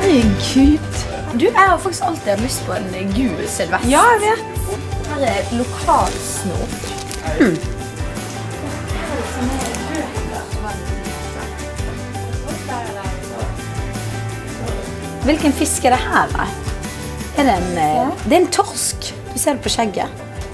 herregud. Du, jeg har faktisk alltid hatt lyst på en gul sylvest. Ja, jeg vet. Her er lokalsnop. Hvilken fisk er det her, da? Det er en torsk. Du ser det på skjegget.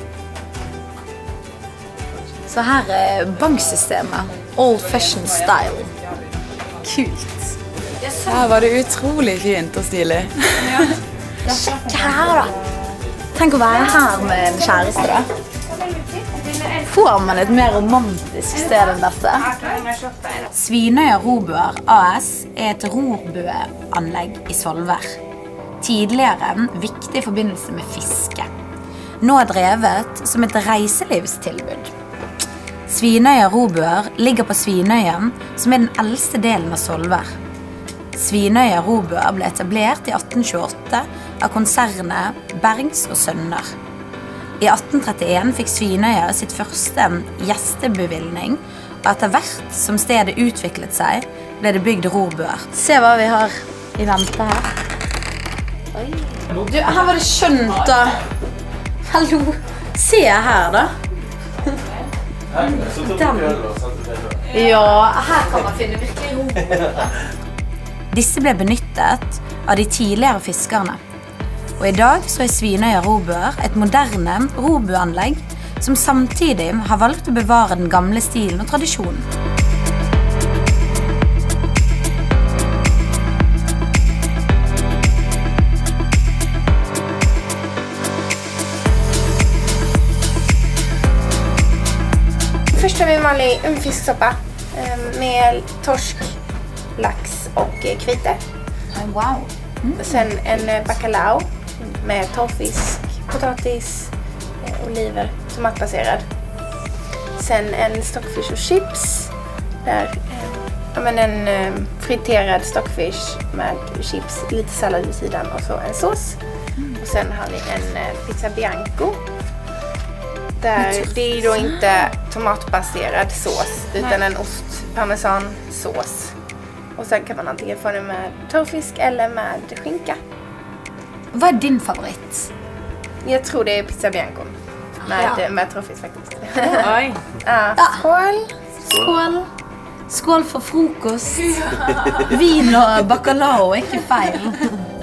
Så her er banksystemet. Old fashion style. Kult. Her var det utrolig fint og stilig. Sjekk her, da. Tenk å være her med en kjæreste, da. Får man et mer romantisk sted enn dette? Svinøya Robøer AS er et rorbøanlegg i Svolvær. Tidligere viktig i forbindelse med fiske. Nå drevet som et reiselivstilbud. Svinøya Robøer ligger på Svinøyen, som er den eldste delen av Svolvær. Svinøya Robøer ble etablert i 1828 av konsernet Bergs og Sønner. I 1831 fikk Svinøya sitt første gjestebevilgning, og etter hvert som stedet utviklet seg, ble det bygd rorbøer. Se hva vi har i vente her. Du, her var det skjønt da. Hallo, se her da. Den. Ja, her kan man finne virkelig rorbøer. Disse ble benyttet av de tidligere fiskerne. Og i dag så er Svinøya Robøer et moderne rorbøanlegg som samtidig har valgt å bevare den gamle stilen og tradisjonen. Först har vi en vanlig fisksoppa med torsk, lax och kvite. Wow. Sen en bacalao med torrfisk, potatis, oliver, tomatbaserad. Sen en stockfish och chips. Där, en friterad stockfish med chips, lite sallad vid sidan och så en sås. Och sen har vi en pizza bianco. Där, det är då inte tomatbaserad sås utan en ost-parmesansås. Och sen kan man antingen få den med torrfisk eller med skinka. Vad är din favorit? Jag tror det är pizza bianco med torrfisk faktiskt. Oj. Ja. Skål! Skål! Skål for frokost! Vin og bacalao er ikke feil.